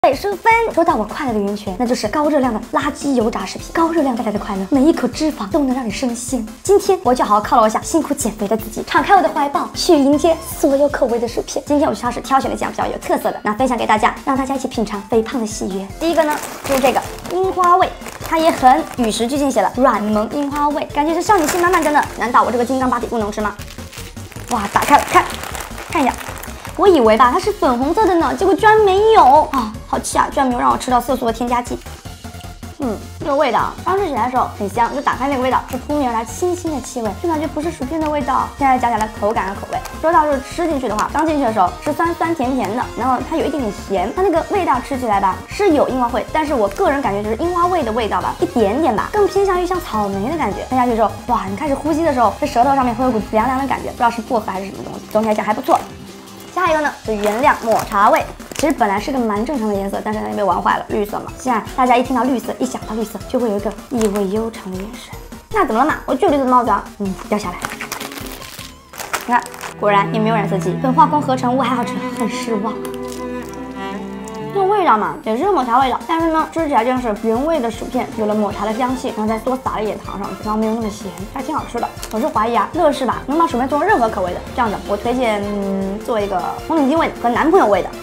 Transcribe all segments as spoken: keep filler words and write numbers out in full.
百十分。说到我快乐的源泉，那就是高热量的垃圾油炸食品。高热量带来的快乐，每一口脂肪都能让你升仙。今天我就好好犒劳一下辛苦减肥的自己，敞开我的怀抱，去迎接所有口味的薯片。今天我去超市挑选了几样比较有特色的，那分享给大家，让大家一起品尝肥胖的喜悦。第一个呢，就是这个樱花味。 它也很与时俱进，写了软萌樱花味，感觉是少女心满满的呢。难道我这个金刚芭比不能吃吗？哇，打开了，看，看一下，我以为吧它是粉红色的呢，结果居然没有啊，好气啊！居然没有让我吃到色素的添加剂。嗯，这个味道刚吃起来的时候很香，就打开那个味道是扑面而来清新的气味，就感觉不是薯片的味道。现在讲起来口感和口味，说到就是吃进去的话，刚进去的时候是酸酸甜甜的，然后它有一点点咸，它那个味道吃起来吧是有樱花味，但是我个人感觉就是樱花味的味道吧一点点吧，更偏向于像草莓的感觉。吞下去之后，哇，你开始呼吸的时候，这舌头上面会有股凉凉的感觉，不知道是薄荷还是什么东西。总体来讲还不错。下一个呢是原谅抹茶味。 其实本来是个蛮正常的颜色，但是它被玩坏了，绿色嘛。现在大家一听到绿色，一想到绿色，就会有一个意味悠长的眼神。那怎么了嘛？我就绿色的帽子啊，嗯，掉下来。你看，果然也没有染色剂，跟化工合成物还好吃，很失望。这个味道嘛，也是抹茶味道，但是呢，吃起来就像是原味的薯片，有了抹茶的香气，然后再多撒了一点糖上去，然后没有那么咸，还挺好吃的。我是怀疑啊，乐事吧能把薯片做成任何口味的。这样的，我推荐嗯做一个红领巾味的和男朋友味的。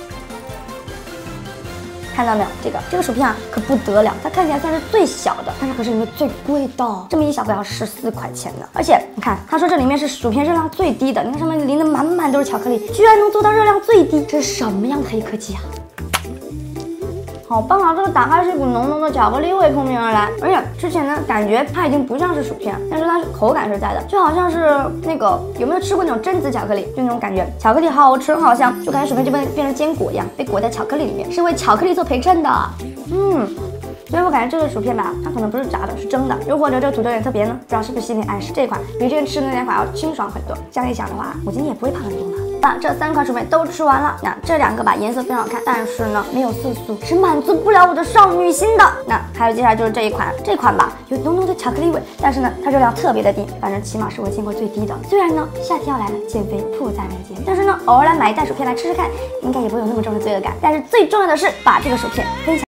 看到没有？这个这个薯片啊，可不得了，它看起来算是最小的，但是可是里面最贵的，这么一小个要十四块钱呢。而且你看，他说这里面是薯片热量最低的，你看上面淋的满满都是巧克力，居然能做到热量最低，这是什么样的黑科技啊？好棒啊！这个打开是一股浓浓的巧克力味扑面而来，而且之前呢，感觉它已经不像是薯片，但是它口感是在的，就好像是那个有没有吃过那种榛子巧克力？就那种感觉，巧克力好好吃，好香，就感觉薯片就变变成坚果一样，被裹在巧克力里面，是为巧克力做陪衬的。嗯。 所以我感觉这个薯片吧，它可能不是炸的，是蒸的，又或者这个土豆有点特别呢，不知道是不是心理暗示。这款比之前吃的那款要清爽很多。这样一想的话，我今天也不会胖很多嘛。把这三款薯片都吃完了，那这两个吧颜色非常好看，但是呢没有色素，是满足不了我的少女心的。那还有接下来就是这一款，这款吧有浓浓的巧克力味，但是呢它热量特别的低，反正起码是我见过最低的。虽然呢夏天要来了，减肥迫在眉睫，但是呢偶尔来买一袋薯片来吃吃看，应该也不会有那么重的罪恶感。但是最重要的是把这个薯片分享。